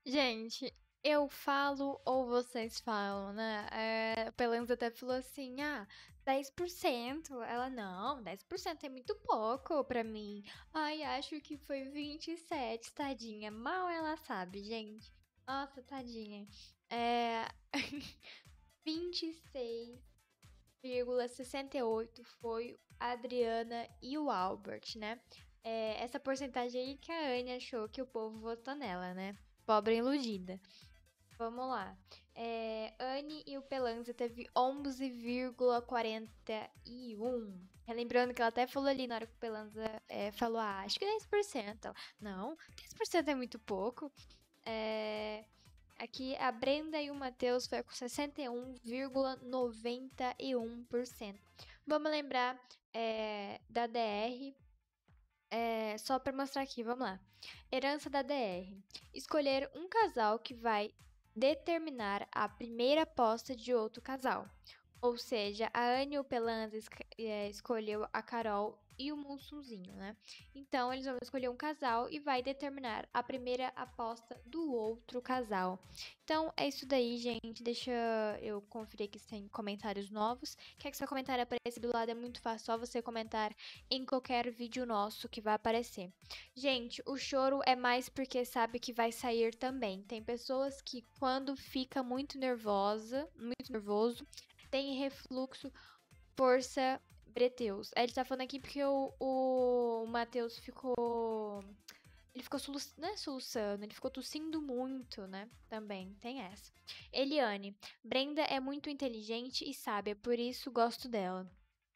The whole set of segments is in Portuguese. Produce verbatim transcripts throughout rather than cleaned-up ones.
Gente, eu falo ou vocês falam, né? É, a Pelanza até falou assim: ah, dez por cento. Ela, não, dez por cento é muito pouco pra mim. Ai, acho que foi vinte e sete, tadinha. Mal ela sabe, gente. Nossa, tadinha. É. vinte e seis vírgula sessenta e oito foi a Adriana e o Albert, né? É, essa porcentagem aí que a Anne achou que o povo votou nela, né? Pobre iludida. Vamos lá. É, Anne e o Pelanza teve onze vírgula quarenta e um. Relembrando que ela até falou ali na hora que o Pelanza é, falou, ah, acho que dez por cento. Não, dez por cento é muito pouco. É, aqui a Brenda e o Matheus foi com sessenta e um vírgula noventa e um por cento. Vamos lembrar é, da D R. É, só para mostrar aqui, vamos lá. Herança da D R. Escolher um casal que vai determinar a primeira aposta de outro casal. Ou seja, a Anne e o Pelanza esc- é, escolheu a Carol e o Mussunzinho, né? Então, eles vão escolher um casal e vai determinar a primeira aposta do outro casal. Então, é isso daí, gente. Deixa eu conferir aqui se tem comentários novos. Quer que seu comentário apareça do lado? É muito fácil, só você comentar em qualquer vídeo nosso que vai aparecer. Gente, o choro é mais porque sabe que vai sair também. Tem pessoas que quando fica muito nervosa, muito nervoso, tem refluxo, força, breteus. Ele tá falando aqui porque o, o Matheus ficou. Ele ficou soluçando, não é soluçando, ele ficou tossindo muito, né? Também tem essa. Eliane, Brenda é muito inteligente e sábia, por isso gosto dela.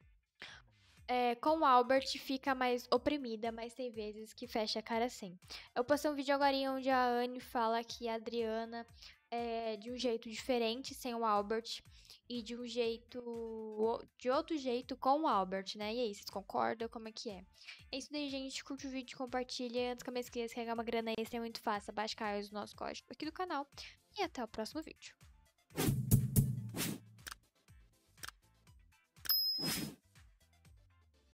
É, com o Albert fica mais oprimida, mas tem vezes que fecha a cara assim. Eu postei um vídeo agora onde a Anne fala que a Adriana é de um jeito diferente sem o Albert e de um jeito de outro jeito com o Albert, né? E aí, vocês concordam? Como é que é? É isso daí, gente. Curte o vídeo, compartilha. Antes que eu me esqueça, carregar uma grana extra é muito fácil. Baixa o nosso código aqui do canal. E até o próximo vídeo.